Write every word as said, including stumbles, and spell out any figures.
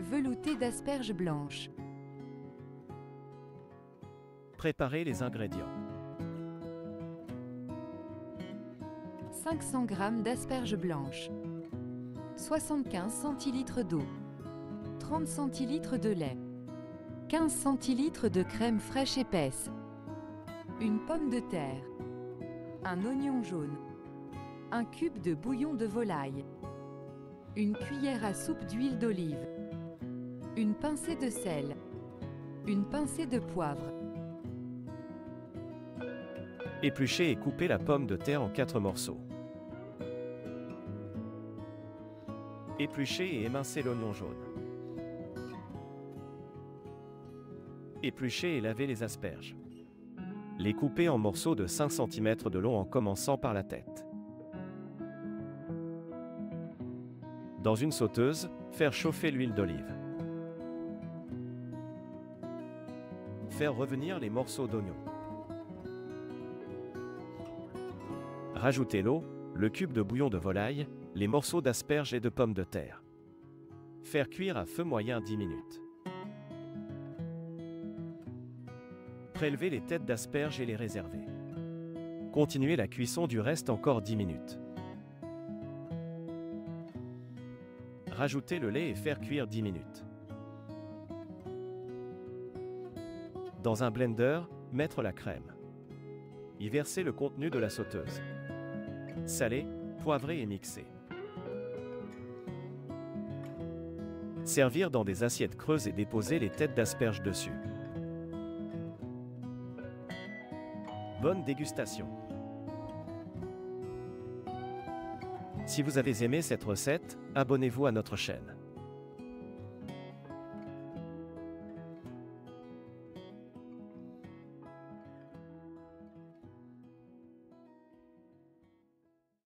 velouté d'asperges blanches. Préparez les ingrédients. cinq cents grammes d'asperges blanches, soixante-quinze centilitres d'eau, trente centilitres de lait, quinze centilitres de crème fraîche épaisse, une pomme de terre, un oignon jaune, un cube de bouillon de volaille, une cuillère à soupe d'huile d'olive, une pincée de sel, une pincée de poivre. Épluchez et coupez la pomme de terre en quatre morceaux. Épluchez et émincez l'oignon jaune. Épluchez et lavez les asperges. Les coupez en morceaux de cinq centimètres de long en commençant par la tête. Dans une sauteuse, faire chauffer l'huile d'olive. Faire revenir les morceaux d'oignon. Rajoutez l'eau, le cube de bouillon de volaille, les morceaux d'asperges et de pommes de terre. Faire cuire à feu moyen dix minutes. Prélevez les têtes d'asperges et les réserver. Continuez la cuisson du reste encore dix minutes. Rajoutez le lait et faire cuire dix minutes. Dans un blender, mettre la crème. Y verser le contenu de la sauteuse. Saler, poivrer et mixer. Servir dans des assiettes creuses et déposer les têtes d'asperges dessus. Bonne dégustation! Si vous avez aimé cette recette, abonnez-vous à notre chaîne.